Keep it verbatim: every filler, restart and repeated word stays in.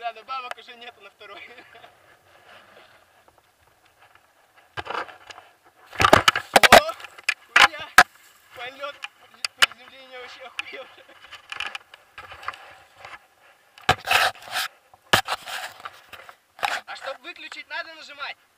Да, добавок уже нету на второй. О, хуя! Полет приземления вообще охуел. А чтобы выключить, надо нажимать.